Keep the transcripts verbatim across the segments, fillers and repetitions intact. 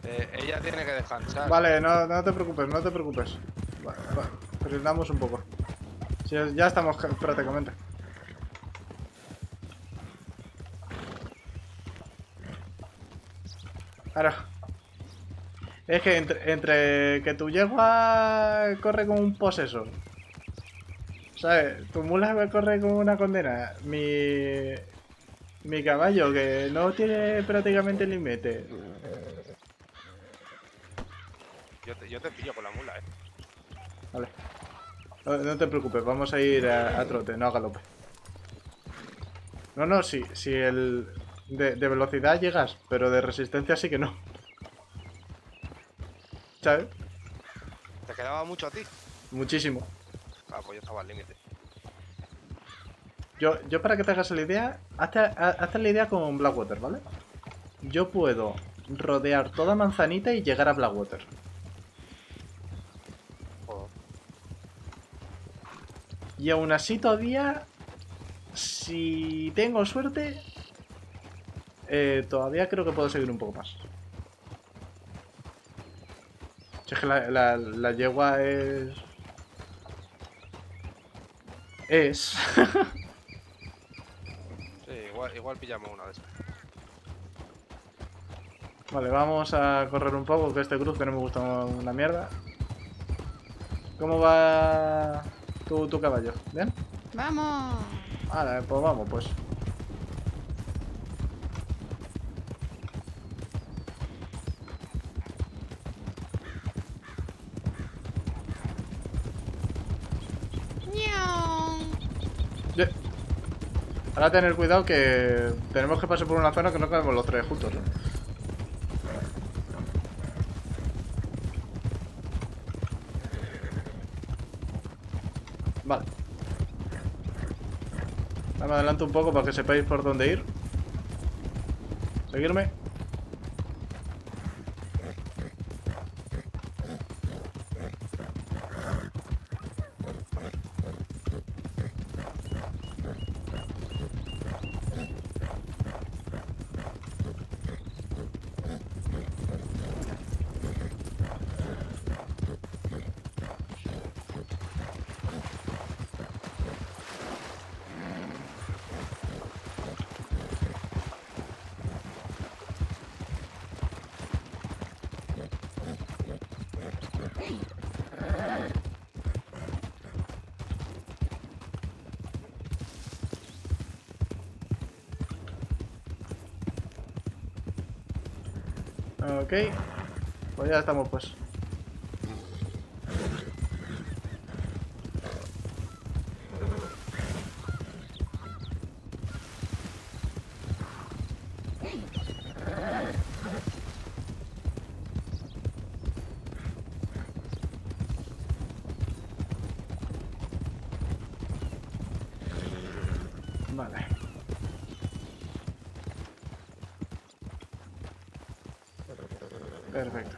Eh, ella tiene que descansar. Vale, no, no te preocupes, no te preocupes. Vale, vale. Frenamos un poco. Sí, ya estamos prácticamente. Claro. Es que entre, entre que tu yegua corre como un poseso, ¿sabes? Tu mula corre como una condena. Mi... Mi caballo, que no tiene prácticamente límite. Yo te, yo te pillo con la mula, eh. Vale. No, no te preocupes, vamos a ir a, a trote, no a galope. No, no, sí, sí, el... De, de velocidad llegas, pero de resistencia sí que no. ¿Sabes? ¿Te quedaba mucho a ti? Muchísimo. Ah, pues yo estaba al límite. Yo, yo para que te hagas la idea, hazte, hazte la idea con Blackwater, ¿vale? Yo puedo rodear toda Manzanita y llegar a Blackwater. Joder. Y aún así todavía, si tengo suerte, eh, todavía creo que puedo seguir un poco más. Si es que la, la, la yegua es... Es... Sí, igual, igual pillamos una de esas. Vale, vamos a correr un poco, que este cruce no me gusta una mierda. ¿Cómo va tu, tu caballo? ¿Bien? ¡Vamos! Vale, pues vamos, pues. ¡Niau! Yeah. Ahora tener cuidado que tenemos que pasar por una zona que no cabemos los tres juntos, ¿eh? Vale. Me adelanto un poco para que sepáis por dónde ir. Seguirme. Ok. Pues ya estamos, pues. Vale. Perfecto.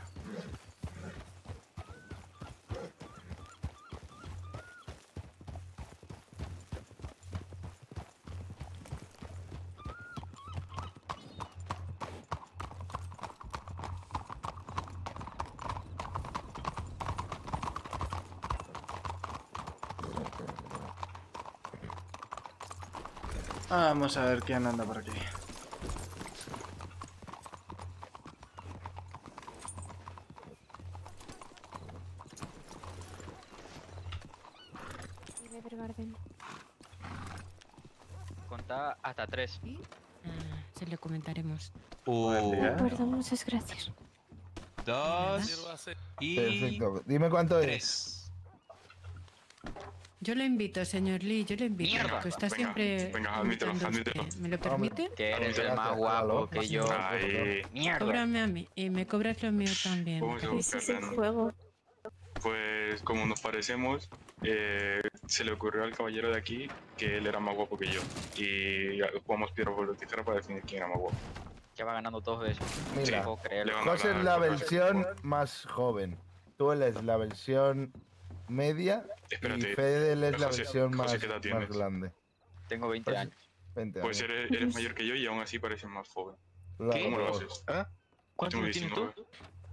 Vamos a ver quién anda por aquí. Conta hasta tres. ¿Sí? Ah, se lo comentaremos. Buen día. Perdón, muchas gracias. Dos y Perfecto. Dime cuánto es. tres. Yo le invito, señor Lee, yo le invito. Mierda. Que está Venga, siempre. venga, admítelo, invitando a admítelo. usted. ¿Me lo permite? Que eres el Gracias, más guapo hágalo. que yo. Ahí. Mierda. Cóbrame a mí y me cobras lo mío también. Vamos a Ese es el buscarla, ¿no? juego. Pues como nos parecemos, eh, se le ocurrió al caballero de aquí que él era más guapo que yo. Y jugamos piedra, papel o tijera para definir quién era más guapo. Ya va ganando todo eso. Mira, No puedo creerlo. le van a José es ganar la por versión más joven. Tú eres la versión media Espérate, y Fede es la José, versión José, más, ¿qué edad más tienes? grande. Tengo veinte Pues- años. veinte Pues años. eres, eres mayor que yo y aún así pareces más joven. Claro, ¿Cómo lo pero- haces? ¿Eh? ¿Cuántos Tengo años tienes tú? diecinueve.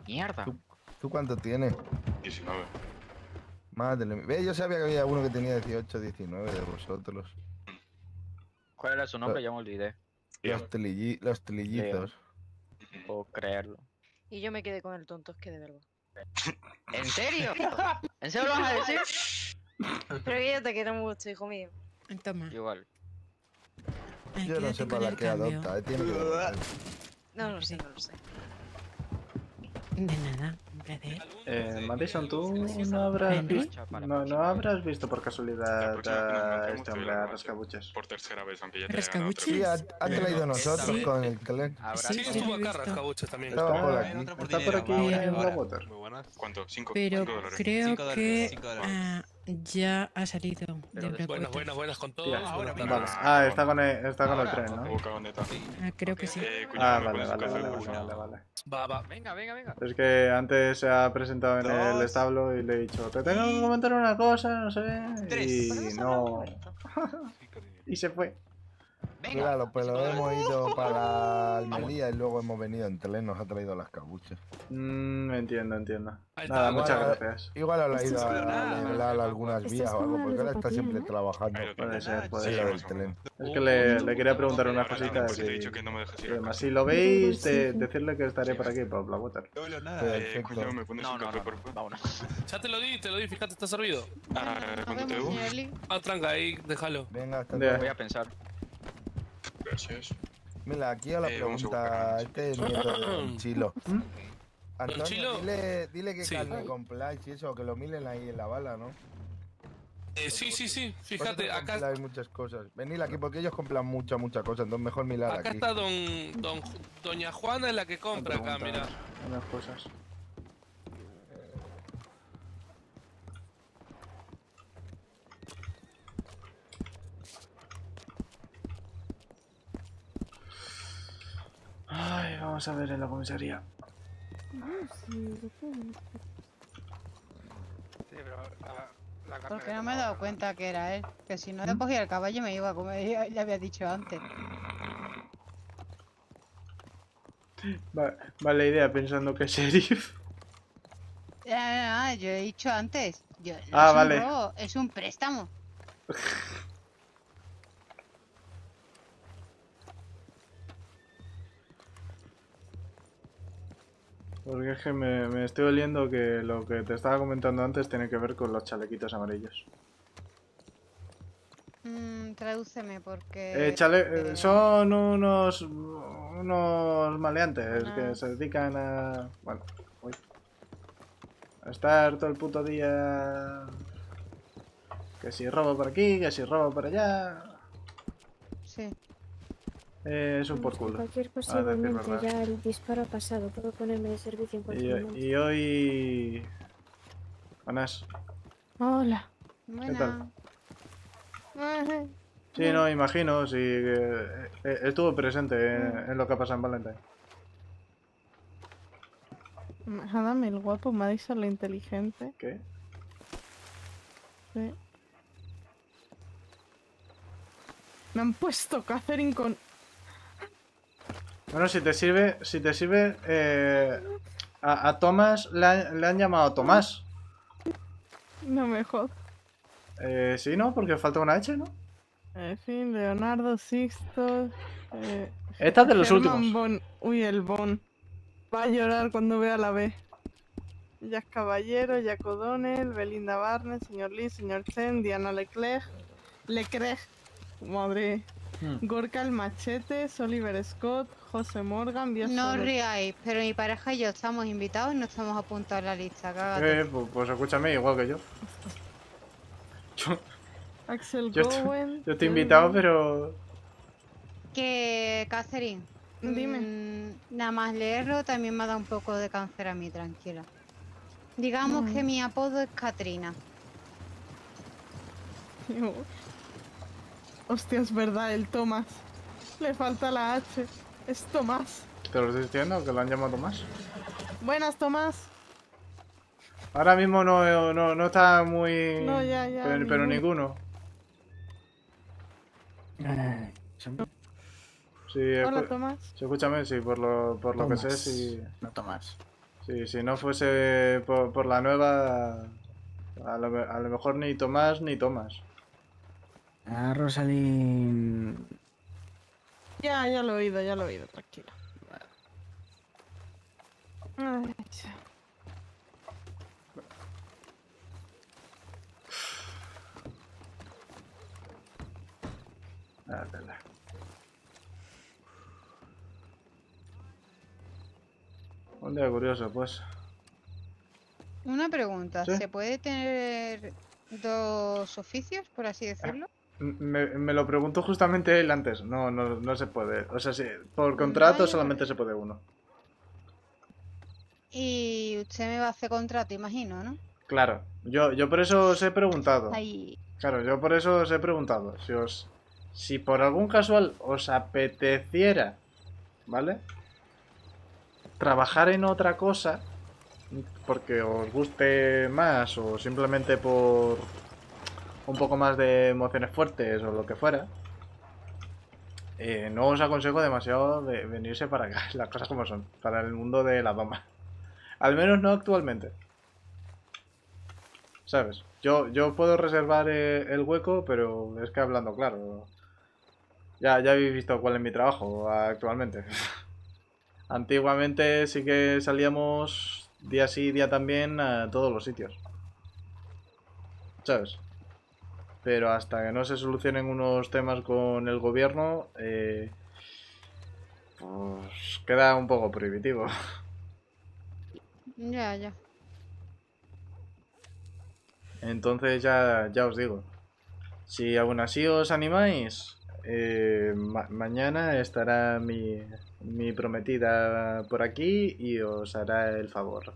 Mierda. ¿Tú, ¿Tú cuánto tienes? diecinueve. Madre mía. Ve, yo sabía que había uno que tenía dieciocho, diecinueve de vosotros. ¿Cuál era su nombre? Ya me olvidé. Los, tililli- los tilillizos. Puedo creerlo. Y yo me quedé con el tonto, es que de verdad. ¿En serio? ¿En serio lo vas a decir? Pero que yo te quiero mucho, hijo mío. Toma. Igual. Ay, Yo no quédate sé con para el qué cambio. adopta, eh, tiene que adoptar. No lo sé, no lo sé. De nada, un placer. Eh, Madison, ¿tú no habrás, Henry. visto, no, no habrás visto por casualidad La próxima que nos a encontremos este te doy hombre la a información. rascabuches? Por tercera vez, aunque ya te haya ganado otra Sí, vez. ha, ¿Rascabuches? ha traído Eh, nosotros sí. con el Clen. Habrá Sí, Sí, sí, estuvo lo he acá visto. Rascabuches también. Estaba por Está, aquí. está por aquí Pero- en Blackwater. Muy buenas. ¿Cuánto? Cinco, Pero cinco dólares. creo Cinco dólares, que cinco dólares. ah, ya ha salido de Pero Buenas, Blackwater. buenas, buenas con todos. Tía, Buenas ahora, tardes. Vale. Ah, está con el, está con el Ahora. tren, ¿no? Boca boneta. Ah, creo que sí. Eh, Ah, cuñado, ¿me vale, pones un vale, café, vale, por vale, favor? vale, vale. Va, va. Venga, venga, venga. Es que antes se ha presentado en el Dos. establo y le he dicho, te tengo que comentar una cosa, no sé. Tres. ¿Por qué Y se habla no. muerto? Y se fue. Venga. Claro, pero hemos ido para Almería y luego hemos venido en tren, nos ha traído las cabuches. Mm, entiendo, entiendo. Ahí está, Nada, igual, muchas Igual, gracias. Igual ahora ha Esto ido es a clonada. arreglar algunas Esto vías es o algo, como porque ahora está ludopatía, siempre ¿no? trabajando. Ahí lo tengo. Puede ser, puede Sí, ser. vamos el a tren. Es que le, le quería preguntar Eh, unas ahora cositas pues te he y, dicho que no me dejes y ir a además casa. si lo veis, Sí, de- sí. decirle que estaré por aquí, por Blackwater. No hablo nada. Pues- Eh, Perfecto. cuñado, ¿me pones No, un no, café, no, por no. favor? Vámonos. Ya te lo di, te lo di, fíjate, está servido. Ah, Nos ¿cuánto te vemos, debo? señor Lee. Ah, tranca, ahí, déjalo. Venga, hasta Ya. luego. Voy a pensar. Gracias. Mira, aquí a la Eh, vamos a pregunta, buscar este es nieto de Don Chilo. ¿Mm? Antonio, Chilo? dile, dile que Sí. carne compráis y eso, que lo miren ahí en la bala, ¿no? Eh, sí, sí, sí, fíjate, Vosotros acá, compráis muchas cosas. Venid aquí porque ellos compran mucha, mucha cosa, entonces mejor mirar acá aquí. está don, don, doña Juana, es la que compra acá, mira. Preguntas, unas cosas. Ay, vamos a ver en la comisaría. Sí, pero la, la carne Porque que no me he tengo dado ahora, cuenta que era él. Que si no le cogía el caballo me iba, como ya le había dicho antes. Va- Vale idea pensando que es sheriff. Ah, yo he dicho antes. Yo, no Ah, es vale. un robo, es un préstamo. Porque es que me, me estoy oliendo que lo que te estaba comentando antes tiene que ver con los chalequitos amarillos. Mm, tradúceme porque... Eh, chale- eh, eh, son unos unos maleantes que Unas- se dedican a... Bueno, uy. A estar todo el puto día... Que si robo por aquí, que si robo por allá... Sí. Eh, es un por culo. Cualquier cosa a decir igualmente, verdad. ya el disparo ha pasado. Puedo ponerme de servicio en Y, cualquier momento. y hoy... Buenas. Hola. Buena. Ajá. Sí, no, imagino, sí, eh, eh, estuvo presente en, en lo que ha pasado en Valentine. Adame el guapo, Madison la inteligente. ¿Qué? Sí. Me han puesto Catherine con... Bueno, si te sirve, si te sirve, eh, a, a Tomás le, han- le han llamado Tomás. No me jodas. Eh, sí, ¿no? Porque falta una H, ¿no? En fin, Leonardo, Sixto... Eh, Esta es de los Germán últimos. Bon. Uy, el Bon. Va a llorar cuando vea la B. Jack Caballero, Jack O'Donnell, Belinda Barnes, señor Lee, señor Chen, Diana Leclerc, Leclerc, madre, Hmm. Gorka el Machete, Oliver Scott, José Morgan, Bias No os Soler- riáis, pero mi pareja y yo estamos invitados y no estamos apuntados en la lista. Cágate. Eh, pues, pues escúchame, igual que yo. Yo, Axel yo estoy, Gowen. yo estoy Jen invitado, Long. pero... Que, Catherine, Dime. mm, nada más leerlo también me ha dado un poco de cáncer a mí, tranquila. Digamos Mm. que mi apodo es Katrina. Hostia, es verdad, el Tomás. Le falta la H. Es Tomás. ¿Te lo estoy diciendo? ¿Que lo han llamado Tomás? Buenas, Tomás. Ahora mismo no, no, no está muy... No, ya, ya, Pero, pero ninguno. ninguno. Sí, Hola, escu- Tomás. sí, escúchame, sí, por lo, por lo que sé, Tomás. sí... No Tomás. Sí, si no fuese por, por la nueva, a lo, me- a lo mejor ni Tomás ni Tomás. Ah, Rosalind. Ya, ya lo he oído, ya lo he oído, tranquilo. Ay, ya. Ah, tela. Un día curioso, pues. Una pregunta, Sí. ¿se puede tener dos oficios, por así decirlo? M- Me, me lo preguntó justamente él antes. No, no, no se puede. O sea, sí, por contrato Vaya, solamente vale. se puede uno. Y usted me va a hacer contrato, imagino, ¿no? Claro, yo, yo por eso os he preguntado. Ahí. Claro, yo por eso os he preguntado. Si os. Si por algún casual os apeteciera, ¿vale? Trabajar en otra cosa, porque os guste más o simplemente por un poco más de emociones fuertes o lo que fuera, eh, no os aconsejo demasiado de venirse para acá, las cosas como son, para el mundo de la doma. Al menos no actualmente. ¿Sabes? Yo, yo puedo reservar eh, el hueco, pero es que hablando claro. Ya, ya habéis visto cuál es mi trabajo actualmente. Antiguamente sí que salíamos día sí, día también a todos los sitios. ¿Sabes? Pero hasta que no se solucionen unos temas con el gobierno, eh, pues queda un poco prohibitivo. Ya, ya. Entonces ya, ya os digo. Si aún así os animáis, eh, ma- mañana estará mi, mi prometida por aquí y os hará el favor.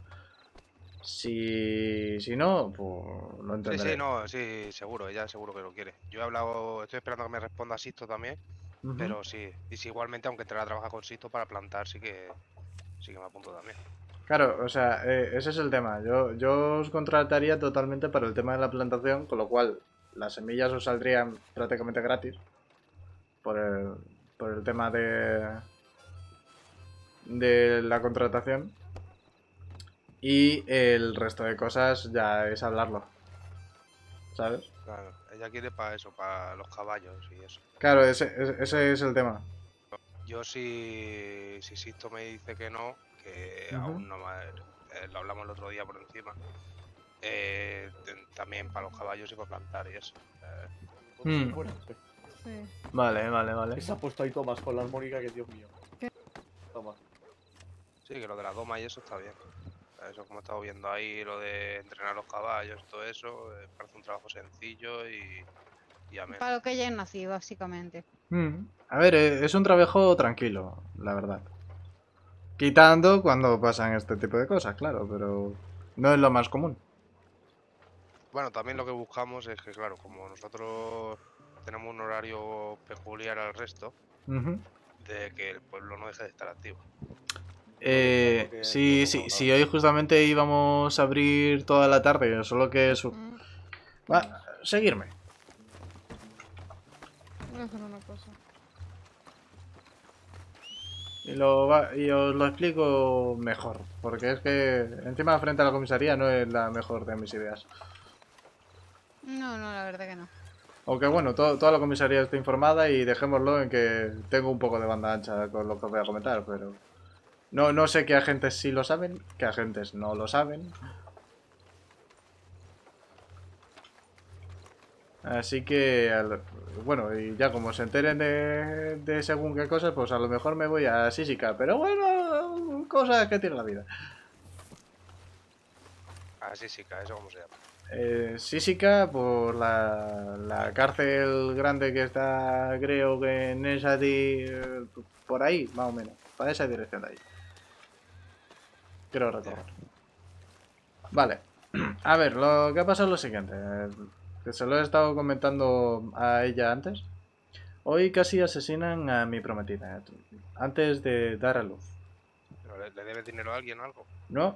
Si, si no, pues lo Sí, entenderé. sí, no, sí, seguro, ella seguro que lo quiere. Yo he hablado, estoy esperando que me responda Sisto también, Ujú. pero sí, y si igualmente, aunque te la trabaja con Sisto para plantar, sí que sí que me apunto también. Claro, o sea, eh, ese es el tema. Yo, yo os contrataría totalmente para el tema de la plantación, con lo cual las semillas os saldrían prácticamente gratis. Por el, por el tema de, de la contratación. Y el resto de cosas ya es hablarlo. ¿Sabes? Claro, ella quiere para eso, para los caballos y eso. Claro, ese, ese- ese es el tema. Yo si, si Sisto me dice que no, que Ujú. aún no me, eh, lo hablamos el otro día por encima, eh, ten- también para los caballos y para plantar y eso. Eh, Hmm. Sí. Vale, vale, vale. ¿Qué se ha puesto ahí Tomás con la armónica? Que Dios mío. Toma. Sí, que lo de la doma y eso está bien. Eso como he estado viendo ahí, lo de entrenar los caballos, todo eso, eh, parece un trabajo sencillo y, y ameno. Para lo que ya nací, básicamente. Mm. A ver, eh, es un trabajo tranquilo, la verdad. Quitando cuando pasan este tipo de cosas, claro, pero no es lo más común. Bueno, también lo que buscamos es que, claro, como nosotros tenemos un horario peculiar al resto, Ujú. de que el pueblo no deje de estar activo. Eh, sí, sí, sí, hoy justamente íbamos a abrir toda la tarde, solo que su... Va, seguirme. Voy a hacer una cosa. Y, lo va- y os lo explico mejor, porque es que encima frente a la comisaría no es la mejor de mis ideas. No, no, la verdad que no. Aunque bueno, to- toda la comisaría está informada y dejémoslo en que tengo un poco de banda ancha con lo que os voy a comentar, pero... No, no sé qué agentes sí lo saben, qué agentes no lo saben. Así que, al- bueno, y ya como se enteren de, de según qué cosas, pues a lo mejor me voy a Sísica. Pero bueno, cosas que tiene la vida. Ah, sí, sí, que eso como se llama. Eh, Sísica por la, la cárcel grande que está, creo que en esa de... Por ahí, más o menos. Para esa dirección de ahí. Quiero recordar. Vale. A ver, lo que ha pasado es lo siguiente. eh, Que se lo he estado comentando a ella antes. Hoy casi asesinan a mi prometida. eh, Antes de dar a luz. ¿Pero le, le debe dinero a alguien o algo? ¿No?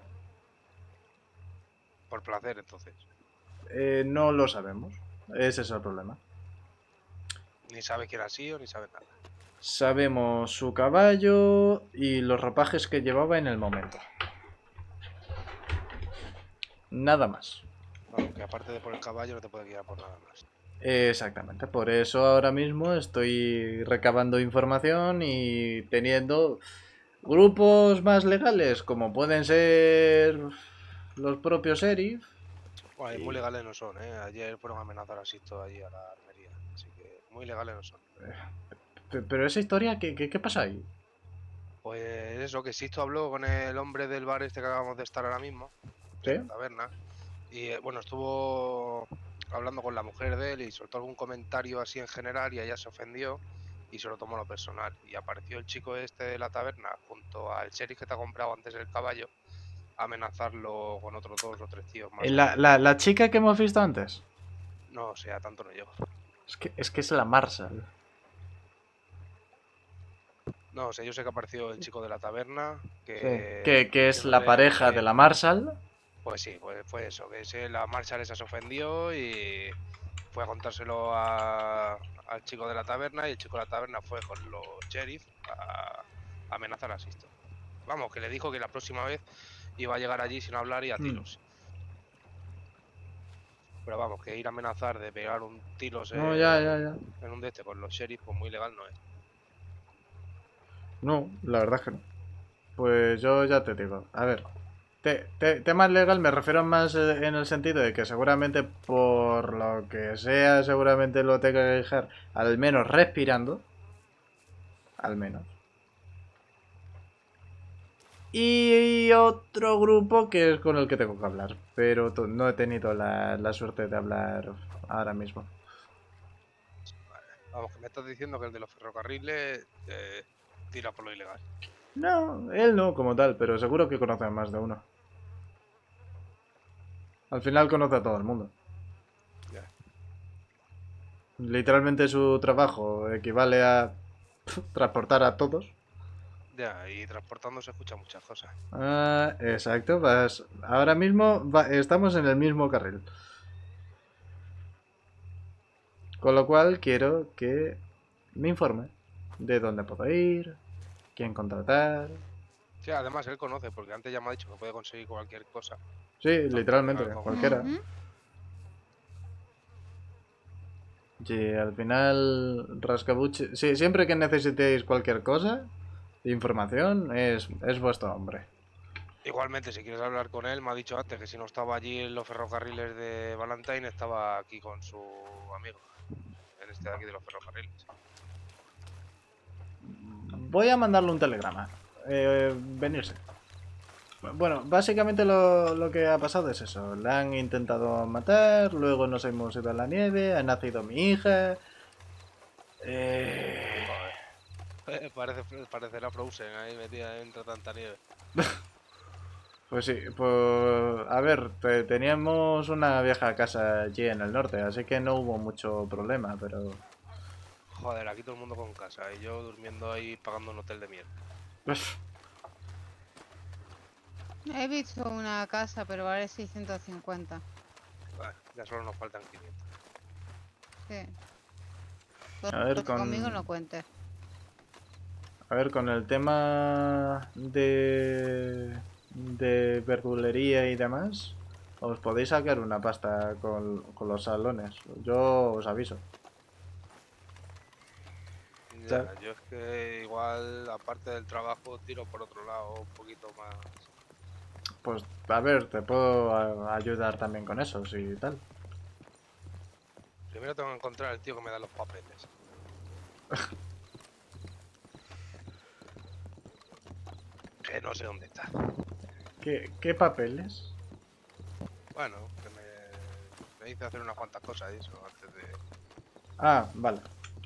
Por placer, entonces. Eh, no lo sabemos. Ese es el problema. Ni sabe quién ha sido, ni sabe nada. Sabemos su caballo y los ropajes que llevaba en el momento. nada más. Aunque aparte de por el caballo no te puede guiar por nada más. Exactamente, por eso ahora mismo estoy recabando información y teniendo grupos más legales, como pueden ser los propios sheriff. Bueno, y muy legales no son, ¿eh? Ayer fueron a amenazar a Sisto allí a la armería, así que muy legales no son. Pero esa historia, ¿qué, qué, qué pasa ahí? Pues eso, que Sisto habló con el hombre del bar este que acabamos de estar ahora mismo, ¿Sí? de la taberna, y eh, bueno, estuvo hablando con la mujer de él y soltó algún comentario así en general y ella se ofendió y se lo tomó a lo personal. Y apareció el chico este de la taberna junto al sheriff que te ha comprado antes el caballo a amenazarlo con otros dos o tres tíos más. La, la, la chica que hemos visto antes. No, o sea, tanto no llego. Es que es, que es la Marshall. No, o sea, yo sé que apareció el chico de la taberna, que... Sí. Que, que es la pareja de la Marshall. Pues sí, pues fue eso, que ese, la Marshall esa se ofendió y fue a contárselo a, al chico de la taberna y el chico de la taberna fue con los sheriff a, a amenazar a Sisto. Vamos, que le dijo que la próxima vez iba a llegar allí sin hablar y a tiros. Mm. Pero vamos, que ir a amenazar de pegar un tiros no, en, ya, ya, ya. en un de este con los sheriff, pues muy legal no es. No, la verdad es que no. Pues yo ya te digo, a ver, te, te, tema legal me refiero más en el sentido de que seguramente por lo que sea, seguramente lo tenga que dejar al menos respirando. Al menos. Y otro grupo que es con el que tengo que hablar, pero no he tenido la, la suerte de hablar ahora mismo. Vale. Vamos, que me estás diciendo que el de los ferrocarriles eh, tira por lo ilegal. No, él no como tal, pero seguro que conoce a más de uno. Al final conoce a todo el mundo. Ya. Literalmente su trabajo equivale a transportar a todos. Ya, y transportando se escuchan muchas cosas. Ah, exacto, vas, ahora mismo va, estamos en el mismo carril. Con lo cual quiero que me informe de dónde puedo ir, quién contratar. Sí, además él conoce, porque antes ya me ha dicho que puede conseguir cualquier cosa. Sí, literalmente, cualquiera. Uh-huh. Sí, al final, rascabuche... Sí, siempre que necesitéis cualquier cosa, información, es, es vuestro hombre. Igualmente, si quieres hablar con él, me ha dicho antes que si no estaba allí en los ferrocarriles de Valentine, estaba aquí con su amigo, en este de aquí de los ferrocarriles. Voy a mandarle un telegrama. Eh, venirse. Bueno, básicamente lo, lo que ha pasado es eso. Le han intentado matar, luego nos hemos ido a la nieve, ha nacido mi hija. Eh... Parece, parecerá Frozen ahí metida entre tanta nieve. Pues sí, pues a ver, te, teníamos una vieja casa allí en el norte, así que no hubo mucho problema, pero... Joder, aquí todo el mundo con casa y yo durmiendo ahí pagando un hotel de mierda. He visto una casa, pero vale seiscientos cincuenta. Bueno, ya solo nos faltan quinientos. Sí. A ver, con... Conmigo no cuentes. A ver, con el tema de... de verdulería y demás, os podéis sacar una pasta con, con los salones. Yo os aviso. Ya, yo es que igual, aparte del trabajo, tiro por otro lado un poquito más. Pues, a ver, te puedo a- ayudar también con eso, si tal. Primero tengo que encontrar al tío que me da los papeles. Que no sé dónde está. ¿Qué, qué papeles? Bueno, que me, me hice hacer unas cuantas cosas y eso antes de... Ah, vale.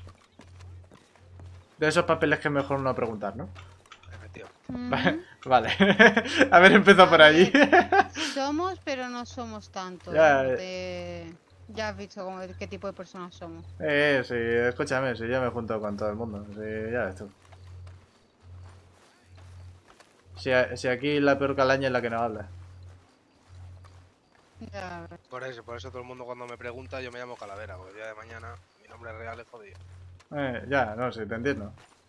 De esos papeles que mejor no preguntar, ¿no? Efectivamente. Vale. A ver, empezó por allí. Somos, pero no somos tanto. Ya, ¿eh? De- Ya has visto cómo- qué tipo de personas somos. Eh, sí, escúchame, si yo me junto con todo el mundo. Sí, ya ves tú. Si, a- si aquí la peor calaña es la que no habla. Ya. Por eso, por eso todo el mundo cuando me pregunta yo me llamo Calavera, porque el día de mañana mi nombre real es jodido. Eh, ya, no, sí, te entiendo.